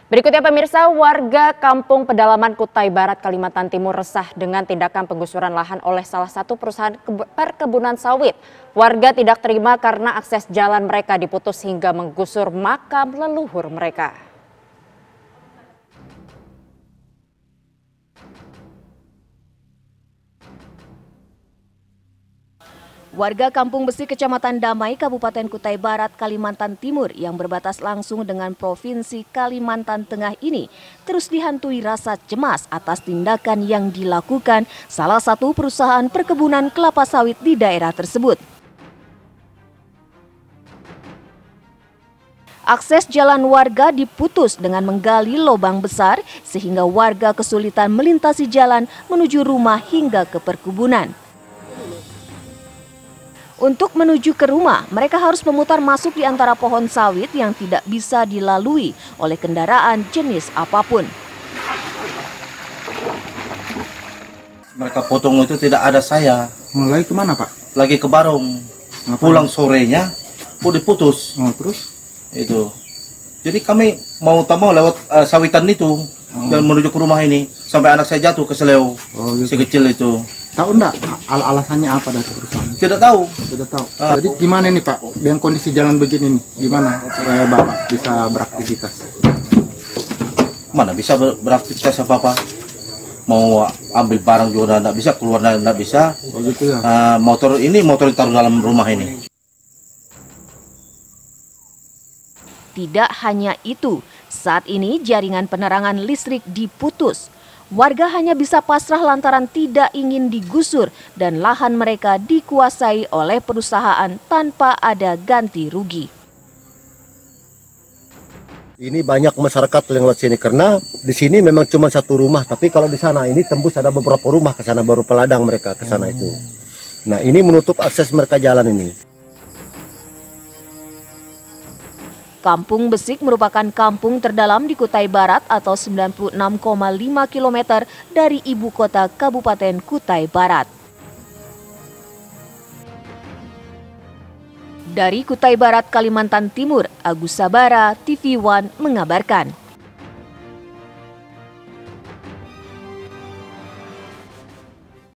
Berikutnya pemirsa, warga Kampung Pedalaman Kutai Barat, Kalimantan Timur resah dengan tindakan penggusuran lahan oleh salah satu perusahaan perkebunan sawit. Warga tidak terima karena akses jalan mereka diputus hingga menggusur makam leluhur mereka. Warga Kampung Besi, Kecamatan Damai, Kabupaten Kutai Barat, Kalimantan Timur yang berbatas langsung dengan Provinsi Kalimantan Tengah ini terus dihantui rasa cemas atas tindakan yang dilakukan salah satu perusahaan perkebunan kelapa sawit di daerah tersebut. Akses jalan warga diputus dengan menggali lubang besar sehingga warga kesulitan melintasi jalan menuju rumah hingga ke perkebunan. Untuk menuju ke rumah, mereka harus memutar masuk di antara pohon sawit yang tidak bisa dilalui oleh kendaraan jenis apapun. Mereka potong itu tidak ada saya. Mulai kemana Pak? Lagi ke Barong. Ngapain? Pulang sorenya, udah putus. Oh, terus? Itu. Jadi kami mau lewat sawitan itu dan menuju ke rumah ini sampai anak saya jatuh ke seleo. Oh, gitu. Si kecil itu. Tahu enggak alasannya apa dari perusahaan? Tidak tahu. Tidak tahu. Jadi gimana nih Pak? Dengan kondisi jalan begini nih, gimana supaya Bapak bisa beraktivitas? Mana bisa beraktivitas apa-apa? Mau ambil barang juga tidak bisa, keluar tidak bisa. Oh, gitu ya. Motor ditaruh dalam rumah ini. Tidak hanya itu, saat ini jaringan penerangan listrik diputus. Warga hanya bisa pasrah lantaran tidak ingin digusur dan lahan mereka dikuasai oleh perusahaan tanpa ada ganti rugi. Ini banyak masyarakat yang lewat sini karena di sini memang cuma satu rumah, tapi kalau di sana ini tembus ada beberapa rumah ke sana, baru peladang mereka ke sana itu. Nah, ini menutup akses mereka jalan ini. Kampung Besik merupakan kampung terdalam di Kutai Barat atau 96,5 km dari ibu kota Kabupaten Kutai Barat. Dari Kutai Barat, Kalimantan Timur, Agus Sabara, TV One mengabarkan.